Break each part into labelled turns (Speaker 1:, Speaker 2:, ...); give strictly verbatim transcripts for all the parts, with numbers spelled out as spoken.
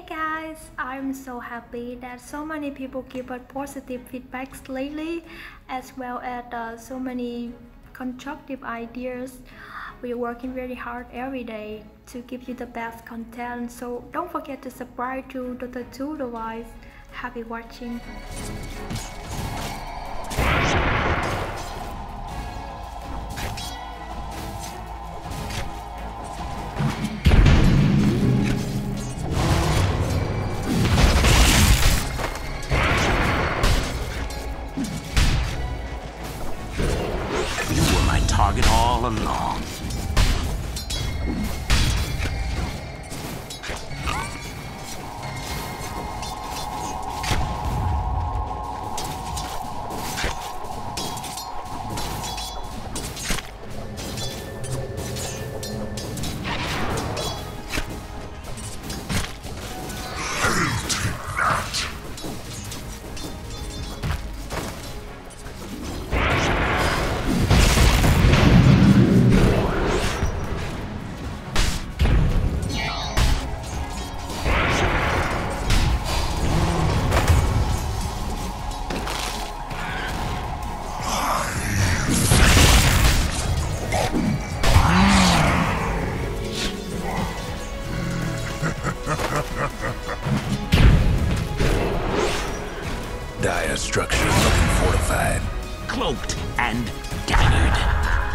Speaker 1: guys, I'm so happy that so many people give us positive feedbacks lately, as well as uh, so many constructive ideas. We're working very hard every day to give you the best content, so don't forget to subscribe to Dota two Device. Happy watching.
Speaker 2: Target all along.
Speaker 3: Dire structure looking fortified.
Speaker 2: Cloaked and daggered.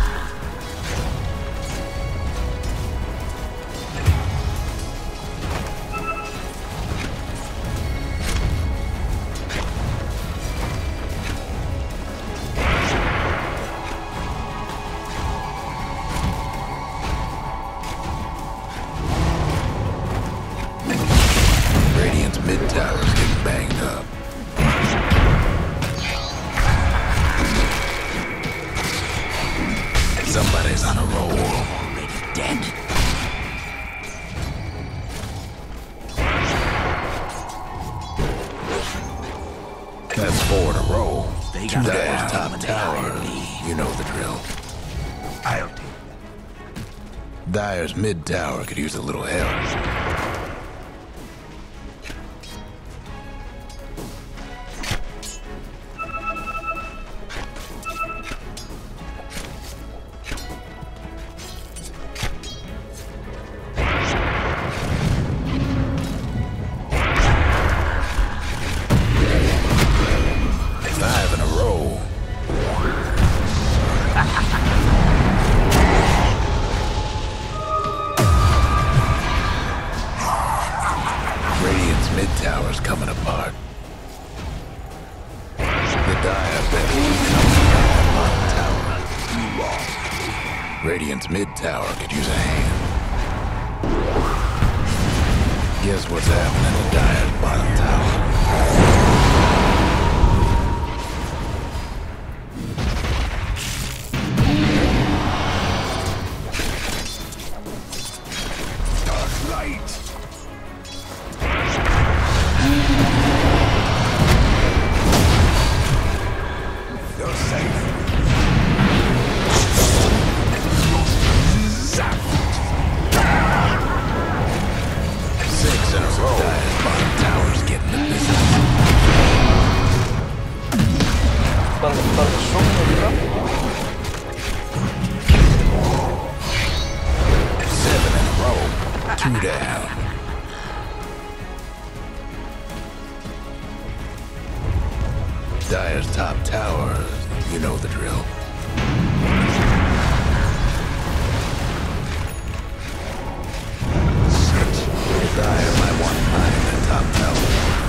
Speaker 3: Radiant's mid tower's getting banged up. Somebody's on a roll.
Speaker 2: Already dead.
Speaker 3: That's four in a row.
Speaker 2: They
Speaker 3: Two
Speaker 2: got
Speaker 3: Dire's
Speaker 2: the
Speaker 3: top
Speaker 2: bomb
Speaker 3: tower.
Speaker 2: and they
Speaker 3: You know the drill.
Speaker 2: I'll take
Speaker 3: Dire's mid tower could use a little help. Five in a row. Radiant's mid tower's coming apart. The Dire better become the bottom tower. Radiant's mid tower could use a hand. Guess what's happening to Dire's bottom tower? Six in a row. Dire's bottom tower's getting the business. Seven in a row. Two down. Dire's top tower, you know the drill. Dire might want to mine that top tower.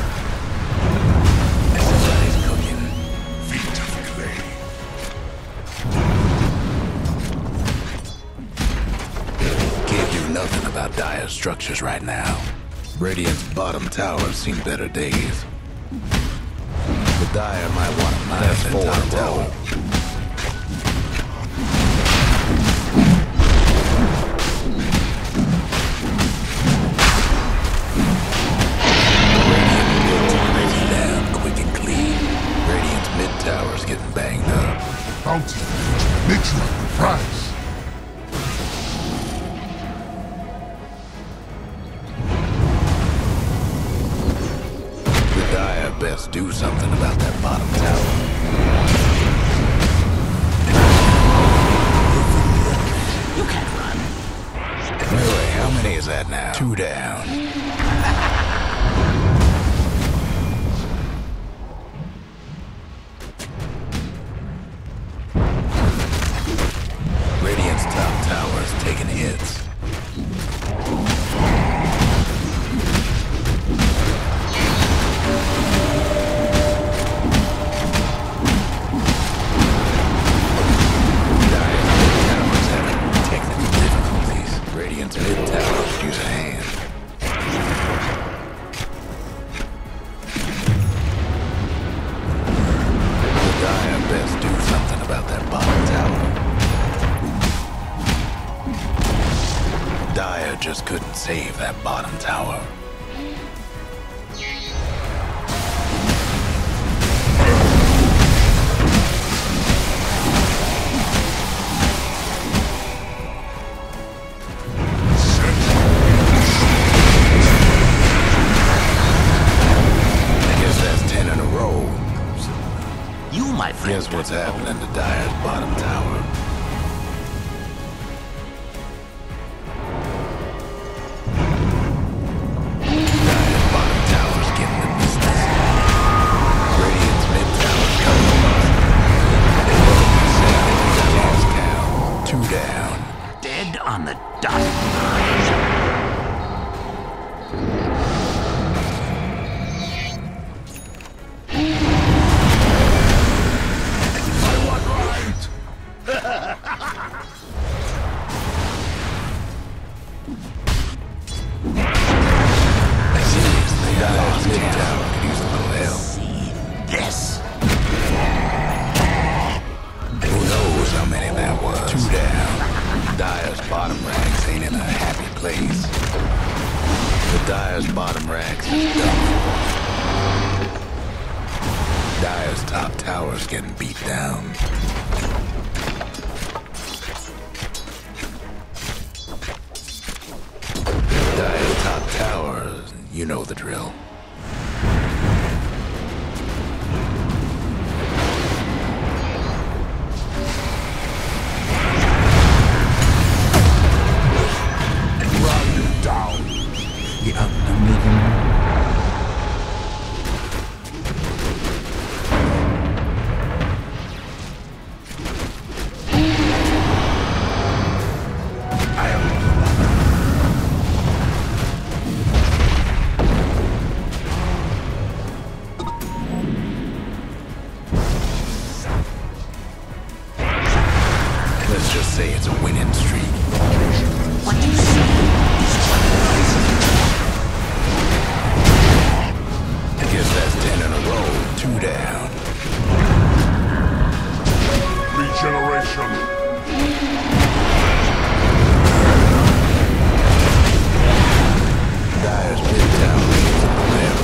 Speaker 3: Somebody's cooking. Feet of clay. Can't do nothing about Dire's structures right now. Radiant's bottom tower's seen better days. The Dire might want to mine that top tower. Tower's getting banged up.
Speaker 4: Bounty, nature, prize.
Speaker 3: best do something about that bottom tower.
Speaker 2: You can't run.
Speaker 3: Anyway, how many is that now? Two down. Radiant's top tower is taking hits. Radiant's mid tower could use a hand. The Dire best do something about that bottom tower. Dire just couldn't save that bottom tower. Here's what's happening to Dire's bottom tower. Dire's bottom tower's getting the business. Radiant's mid tower's coming up. Lost count. Two down.
Speaker 2: Dead on the dot.
Speaker 3: Dire's bottom racks is done for. Dire's top tower's getting beat down. Dire's top tower, you know the drill. Let's just say it's a winning streak.
Speaker 2: What do you say?
Speaker 3: I guess that's ten in a row. Two down.
Speaker 4: Regeneration.
Speaker 3: Dire's mid tower is on the left.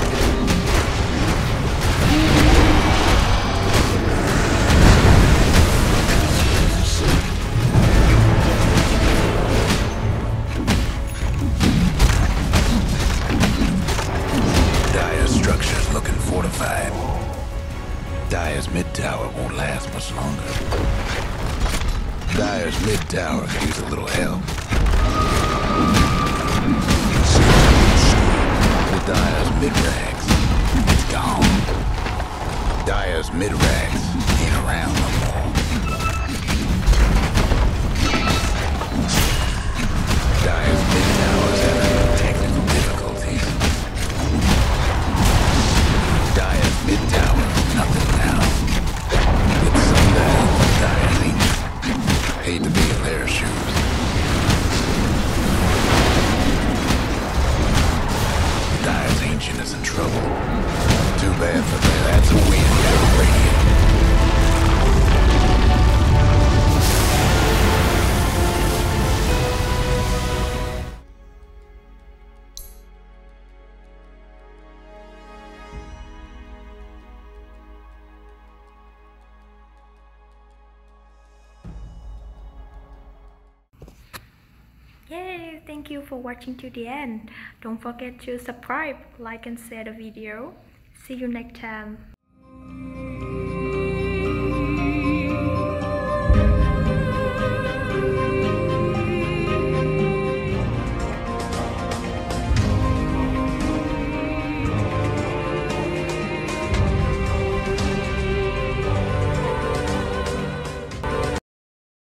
Speaker 3: Dire's mid tower won't last much longer. Dire's mid tower could use a little help. The Dire's mid rags, it's gone. Dire's mid rags ain't around no more. Dire's mid tower's having technical difficulties. Dire's mid tower, nothing now. It's sundown, Dire's ancient. Hate to be in their shoes. Dire's ancient is in trouble. Too bad for them. That's a win for Radiant.
Speaker 1: Yay! Thank you for watching to the end. Don't forget to subscribe, like and share the video. See you next time.